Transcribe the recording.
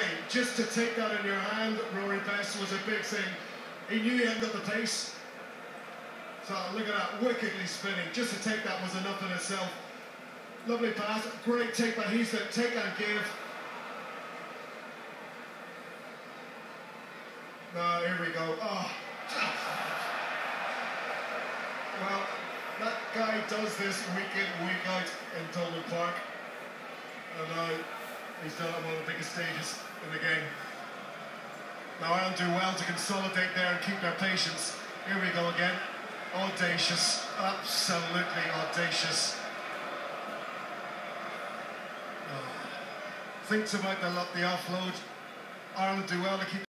thing. Just to take that in your hand, Rory Best, was a big thing. He knew he hadn't got the pace. So look at that, wickedly spinning. Just to take that was enough in itself. Lovely pass, great take by Heath, take and give. Here we go. Oh. Well, that guy does this week in, week out in Thomond Park. And he's done it on one of the biggest stages in the game. Now Ireland do well to consolidate there and keep their patience. Here we go again. Audacious, absolutely audacious. Thinks about the offload. Ireland do well to keep